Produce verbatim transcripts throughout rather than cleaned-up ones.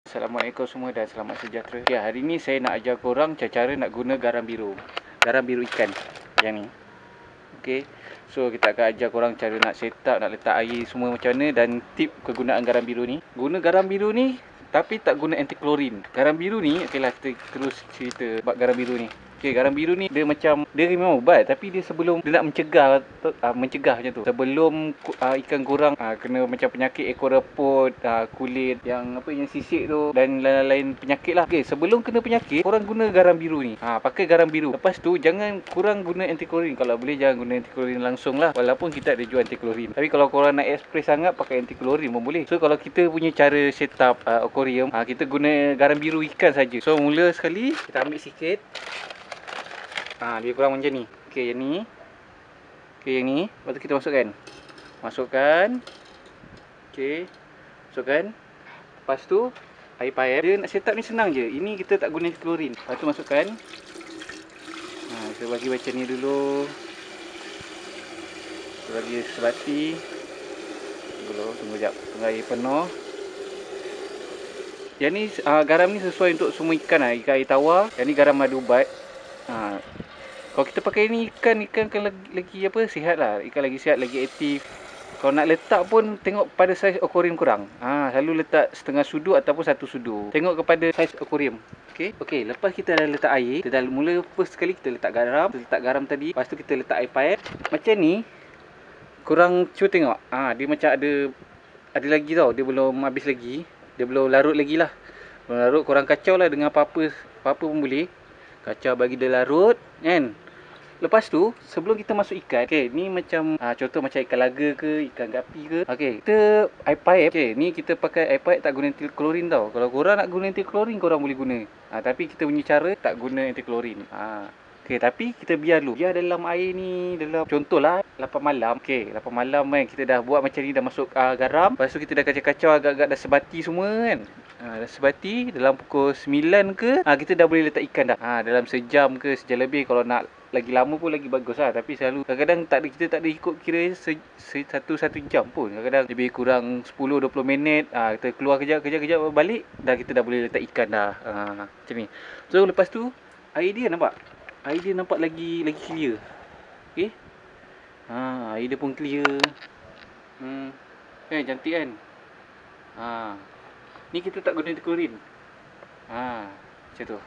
Assalamualaikum semua dan selamat sejahtera. Okay, hari ni saya nak ajar korang cara nak guna garam biru. Garam biru ikan yang ni. Okay, so kita akan ajar korang cara nak set up, nak letak air semua macam mana dan tip kegunaan garam biru ni. Guna garam biru ni tapi tak guna anti klorin. Garam biru ni, okeylah kita terus cerita bab garam biru ni. Okey, garam biru ni dia macam, dia memang ubat tapi dia sebelum dia nak mencegah uh, mencegah macam tu. Sebelum uh, ikan korang uh, kena macam penyakit ekor reput, uh, kulit yang apa yang sisik tu dan lain-lain penyakit lah. Okey, sebelum kena penyakit korang guna garam biru ni. Ha, pakai garam biru. Lepas tu jangan korang guna anti klorin. Kalau boleh jangan guna anti klorin langsung lah. Walaupun kita ada jual anti klorin. Tapi kalau korang nak ekspres sangat pakai anti klorin pun boleh. So kalau kita punya cara set up uh, aquarium, uh, kita guna garam biru ikan saja. So mula sekali kita ambil sikit. Ha, lebih kurang macam ni. Okey, yang ni. Okey, yang ni. Lepas tu kita masukkan. Masukkan. Okey. Masukkan. Lepas tu, air pair. Dia nak set up ni senang je. Ini kita tak guna klorin. Lepas tu masukkan. Ha, kita bagi macam ni dulu. Kita bagi sebati. Tunggu dulu. Tunggu sekejap. Tunggu air penuh. Yang ni, uh, garam ni sesuai untuk semua ikan lah. Ikan air tawar. Yang ni garam madu ubat. Ha, kalau kita pakai ni ikan, ikan kan lagi, lagi apa, sihat lah. Ikan lagi sihat, lagi aktif. Kalau nak letak pun tengok pada saiz aquarium korang. Ha, selalu letak setengah sudu ataupun satu sudu. Tengok kepada saiz aquarium. Okey, okey. Lepas kita dah letak air, kita dah mula first sekali kita letak garam. Kita letak garam tadi. Lepas tu kita letak air pair. Macam ni. Korang cuba tengok. Ha, dia macam ada ada lagi tau. Dia belum habis lagi. Dia belum larut lagi lah. Belum larut. Korang kacau lah dengan apa-apa apa-apa pun boleh. Kacau bagi dia larut kan. Lepas tu sebelum kita masuk ikan, okey, ni macam ha, contoh macam ikan laga ke, ikan gapi ke. Okey, kita air pipe. Okey, ni kita pakai air pipe tak guna anti klorin tau. Kalau korang nak guna anti klorin korang boleh guna. Ha, tapi kita punya cara tak guna anti klorin. Ha. Okey, tapi kita biar dulu. Biar dalam air ni dalam contohlah lapan malam. Okey, lapan malam kan kita dah buat macam ni, dah masuk uh, garam. Lepas tu kita dah kacau-kacau agak-agak dah sebati semua kan. Ha, dah sebati dalam pukul sembilan ke, ha, kita dah boleh letak ikan dah. Ha, dalam sejam ke sejam lebih. Kalau nak lagi lama pun lagi bagus lah. Tapi selalu kadang-kadang tak ada, kita tak ada ikut kira se, se, satu satu jam pun. Kadang-kadang lebih kurang sepuluh dua puluh minit. Ha, kita keluar kejap kejap kejap balik dah, kita dah boleh letak ikan dah. Ha, macam ni. So lepas tu air dia nampak. Air dia nampak lagi lagi clear. Okey. Ha, air dia pun clear. Hmm. Eh, cantik kan? Ha. Ni kita tak guna klorin. Ha, macam tu.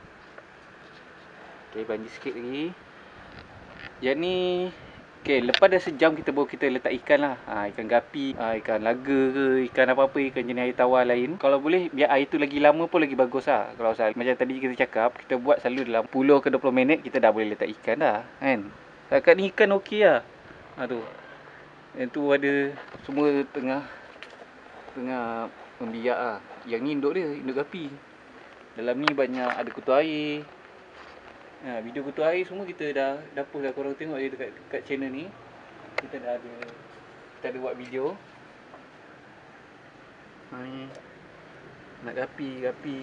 Okey, banjir sikit lagi. Yang ni, okey, lepas dah sejam kita baru kita letak ikan lah. Ha, ikan gapi, ha, ikan laga ke, ikan apa-apa, ikan jenis air tawar lain. Kalau boleh, biar air tu lagi lama pun lagi bagus lah. Kalau macam tadi kita cakap, kita buat selalu dalam sepuluh ke dua puluh minit, kita dah boleh letak ikan dah. Kan? Setakat ni ikan okey lah. Ha, tu. Yang tu ada semua tengah, tengah membiak lah. Yang ni induk dia, induk gapi. Dalam ni banyak ada kutu air. Ha, video kutu air semua kita dah dah post dah, korang tengok je dekat, dekat channel ni. Kita dah ada kita ada buat video. Ha, ni nak gapi, gapi.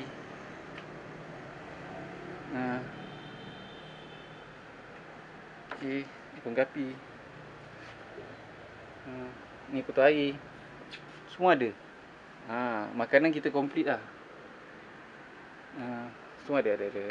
Ha. Okey, ikan gapi. Ha, ni kutu air. Semua ada. Ha, makanan kita komplit lah. Ha, semua ada, ada, ada.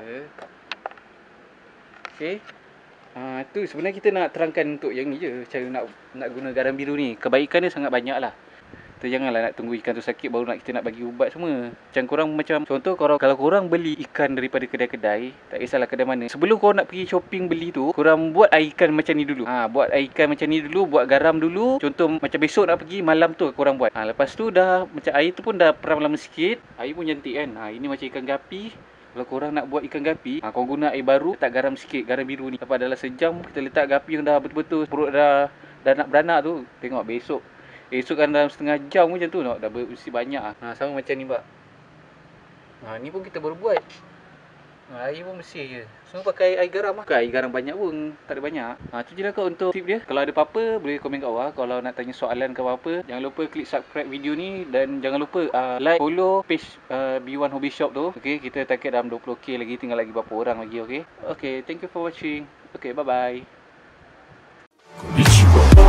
Okey. Ha, tu sebenarnya kita nak terangkan untuk yang ni je, cara nak nak guna garam biru ni. Kebaikan dia sangat banyak lah. Kita janganlah nak tunggu ikan tu sakit baru nak kita nak bagi ubat semua. Macam korang macam contoh korang, kalau korang beli ikan daripada kedai-kedai, tak kisahlah kedai mana, sebelum korang nak pergi shopping beli tu, korang buat air ikan macam ni dulu. Ha, buat air ikan macam ni dulu, buat garam dulu. Contoh macam besok nak pergi, malam tu korang buat. Ha, lepas tu dah macam air tu pun dah peram lama sikit. Air pun cantik kan. Ha, ini macam ikan gapi. Kalau korang nak buat ikan gapi, ha, korang guna air baru, letak garam sikit, garam biru ni. Lepas dalam sejam kita letak gapi yang dah betul-betul perut dah dah nak beranak tu. Tengok besok. Esok kan dalam setengah jam macam tu, dah bersih banyak ah. Ha, sama macam ni pak. Ha, ni pun kita baru buat. Ha, air pun bersih je. Semua pakai air garam lah. Bukan air garam banyak pun, tak ada banyak. Ha, tu je lah kau untuk tip dia. Kalau ada apa-apa boleh komen kat bawah. Kalau nak tanya soalan ke apa-apa, jangan lupa klik subscribe video ni. Dan jangan lupa uh, like, follow page uh, B one Hobby Shop tu. Okay, kita target dalam dua puluh K lagi. Tinggal lagi berapa orang lagi, okay. Okay, thank you for watching. Okay, bye-bye.